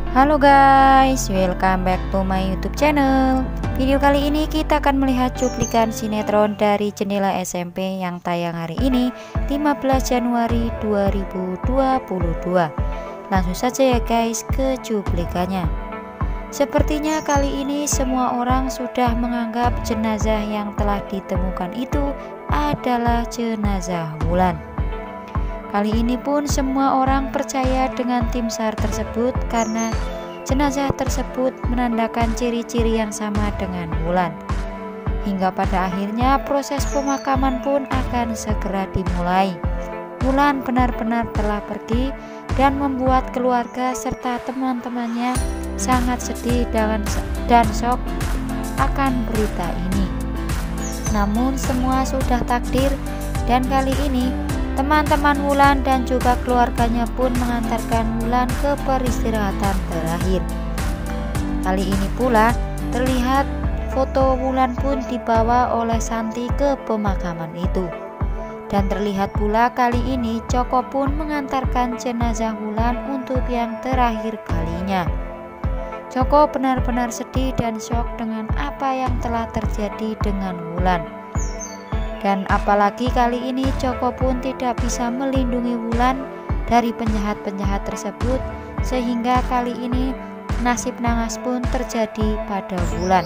Halo guys, welcome back to my YouTube channel. Video kali ini kita akan melihat cuplikan sinetron dari Jendela SMP yang tayang hari ini 15 Januari 2022. Langsung saja ya guys ke cuplikannya. Sepertinya kali ini semua orang sudah menganggap jenazah yang telah ditemukan itu adalah jenazah Wulan. Kali ini pun semua orang percaya dengan tim SAR tersebut karena jenazah tersebut menandakan ciri-ciri yang sama dengan Wulan. Hingga pada akhirnya proses pemakaman pun akan segera dimulai. Wulan benar-benar telah pergi dan membuat keluarga serta teman-temannya sangat sedih dan shock akan berita ini. Namun semua sudah takdir dan kali ini teman-teman Wulan dan juga keluarganya pun mengantarkan Wulan ke peristirahatan terakhir. Kali ini pula terlihat foto Wulan pun dibawa oleh Santi ke pemakaman itu. Dan terlihat pula kali ini Joko pun mengantarkan jenazah Wulan untuk yang terakhir kalinya. Joko benar-benar sedih dan shock dengan apa yang telah terjadi dengan Wulan. Dan apalagi kali ini Joko pun tidak bisa melindungi Wulan dari penjahat-penjahat tersebut, sehingga kali ini nasib naas pun terjadi pada Wulan.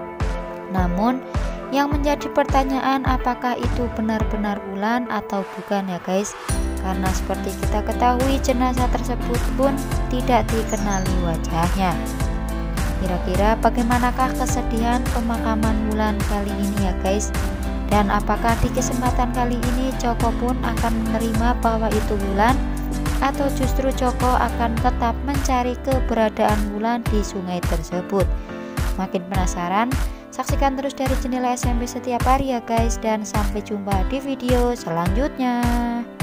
Namun yang menjadi pertanyaan, apakah itu benar-benar Wulan atau bukan ya guys? Karena seperti kita ketahui jenazah tersebut pun tidak dikenali wajahnya. Kira-kira bagaimanakah kesedihan pemakaman Wulan kali ini ya guys? Dan apakah di kesempatan kali ini Joko pun akan menerima bahwa itu Wulan, atau justru Joko akan tetap mencari keberadaan Wulan di sungai tersebut? Makin penasaran? Saksikan terus dari Jendela SMP setiap hari ya guys, dan sampai jumpa di video selanjutnya.